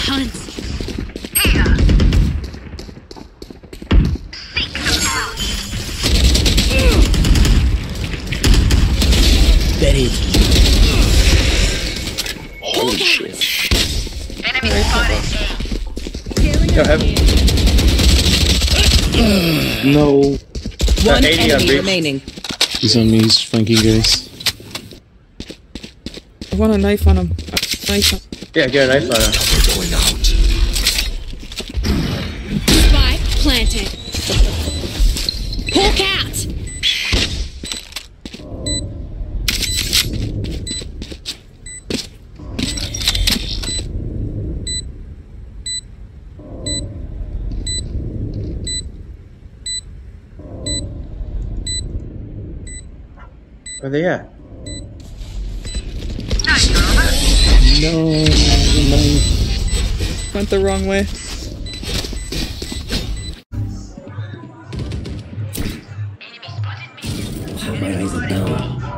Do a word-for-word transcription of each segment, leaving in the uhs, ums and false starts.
Tons. Buried. Holy shit. Enemy spotted. Go ahead. No. One Uh, eighty on enemy breach. remaining. He's on me, he's flanking guys. I want a knife on him. Knife on Yeah, get a knife on him. We're going out. Spike planted. Pull cat. Where they at? No, no. Went the wrong way. My eyes are down.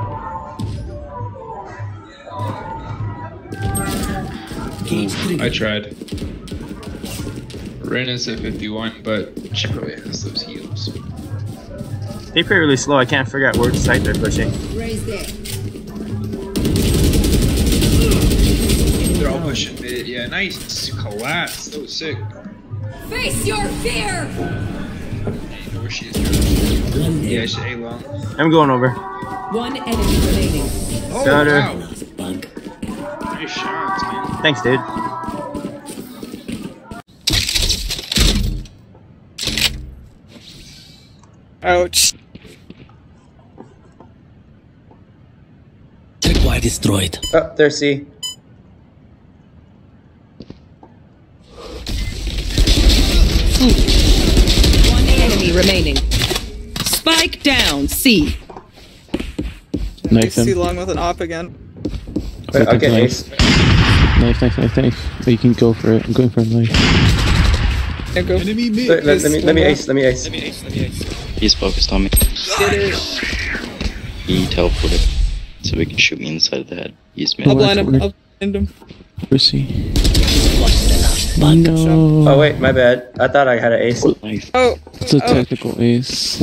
Cage trigger. I tried. Ren is at fifty-one, but she probably has those heals. They play really slow. I can't figure out which side they're pushing. They're all pushing mid. Yeah, nice collapse. That was sick. Face your fear. I don't know where she is. Yeah, she's A long. I'm going over. One enemy remaining. Oh, Got her. wow. Bug. Nice shots, man. Thanks, dude. Ouch. Tripwire destroyed. Oh, there's C. One enemy remaining. Spike down. C. Knife C him. long with an op again. Wait, I'll get Knife. ace. Knife, knife, knife, knife. Oh, you can go for it. I'm going for a knife. Yeah, go. Enemy mid. Let, let, let me let me ace. Let me ace. Let me ace, let me ace. He's focused on me. Get it. He teleported so he can shoot me inside of the head. He's mid. I'll blind him. I'll blind him. Where's he? Bug. No. Oh wait, my bad. I thought I had an ace. Knife. Oh. It's a oh. technical ace.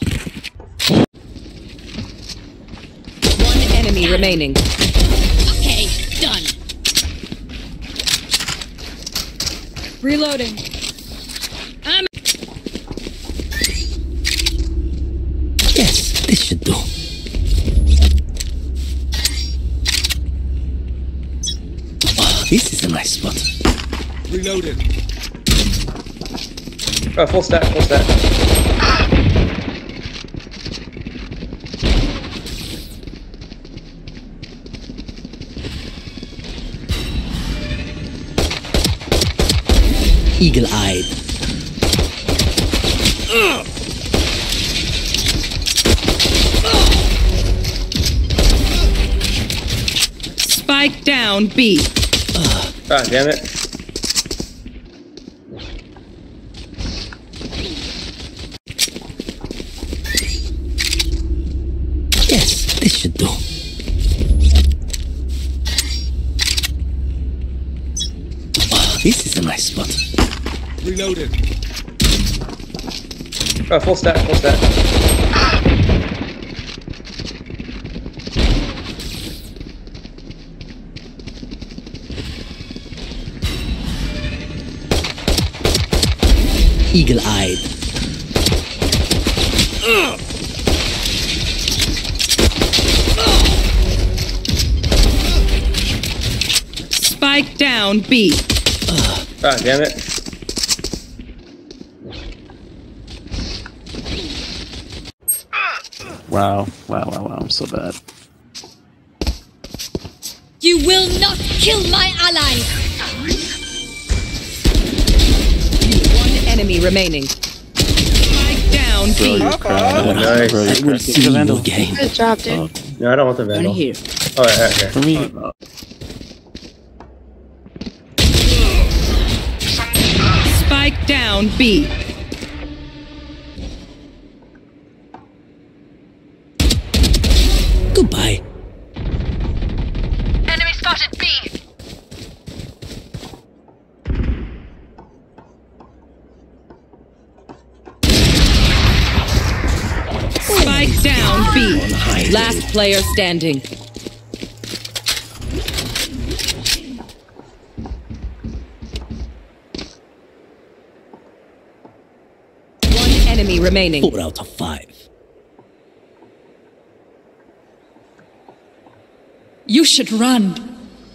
One enemy remaining. Okay, done. Reloading. I'm Yes, this should do. Oh, this is a nice spot. Reloaded. Oh, full stack, full stack. Eagle-eyed. Spike down. B. Ah, damn it. Yes, this should do. Oh, this is a nice spot. Reloaded. Oh, full stack, full stack. Eagle-eyed. Spike down. B. Ah, damn it. Wow. Wow, wow, wow. I'm so bad. You will not kill my ally. One enemy remaining. Spike down. B. Crap. Nice. Bro, I will see you again. Good job, dude. No, I don't want the vandal. Right here. Oh, right, right here. For me, Spike down. B. Goodbye. Enemy spotted B. down B. Last player standing. One enemy remaining. Four out of five. You should run.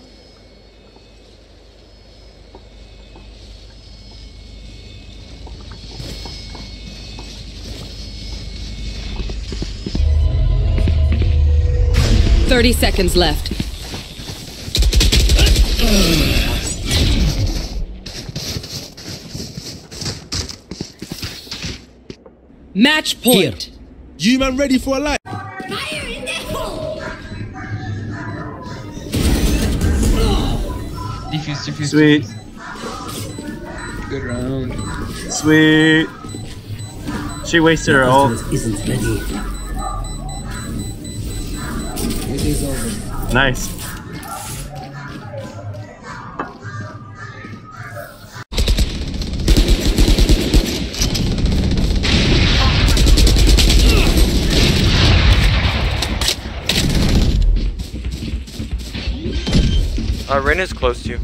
Thirty seconds left. Match point. Here. You man ready for a light? Fire in the hole! Defuse, defuse. Sweet. Good round. Sweet. She wasted her ult. Isn't ready. It is over. Nice. Uh, Ren is close to you.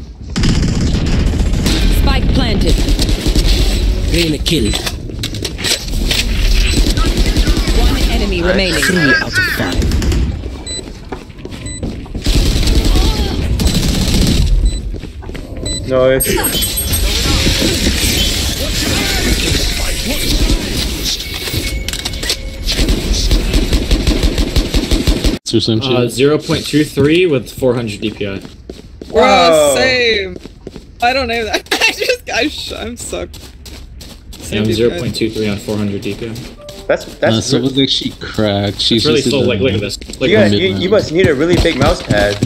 Spike planted. Green kill. One enemy remaining. Three out of five. Nice. So some shit. Uh, zero point two three with four hundred D P I. Bro, Whoa. same. I don't know that. I just, I sh I'm sucked. Yeah, Same I'm D P I. zero point two three on four hundred D P I. That's Uh, that's so it looks like she cracked. She's It's really just slow. in Like, the- look at this. Look you, at guys, this. you, you must need a really big mouse pad.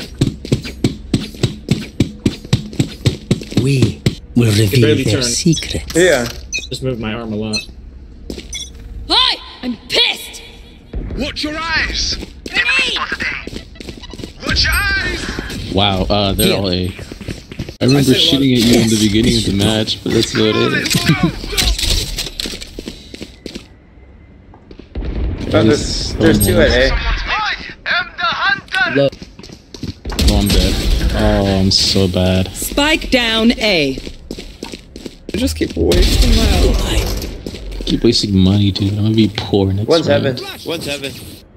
We will reveal barely their turn. secrets. Yeah. Just moved my arm a lot. Hi! I'm pissed! Watch your eyes. Grenade! Watch your eyes. Wow, uh, they're Here. all A. I remember said a lot shooting at you in the beginning of the match, but that's about it. Oh, there's, there's two at A. I am the hunter. Oh, I'm dead. Oh, I'm so bad. Spike down A. I just keep wasting my ult. I keep wasting money, dude. I'm gonna be poor next One's round. heaven. One's heaven.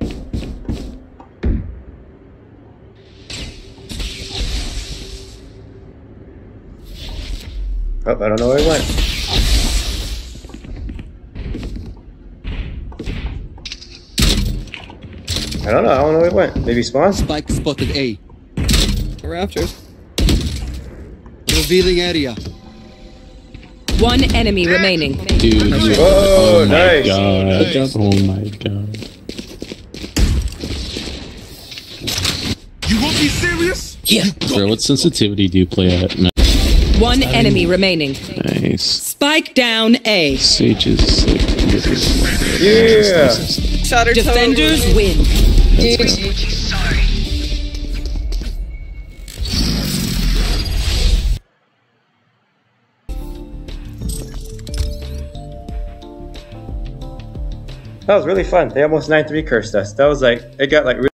Oh, I don't know where he went. I don't know. I don't know where he went. Maybe spawn? Spike spotted A. Raptors. Revealing area. One enemy remaining. Dude, you- Oh, oh my nice. god. Nice. Oh my god. You won't be serious? Here. Bro, what sensitivity do you play at? Man? One enemy remaining. Nice. Spike down A. Sage is like. Yeah. Shatter Defenders win. That was really fun. They almost nine three cursed us. That was like, it got like really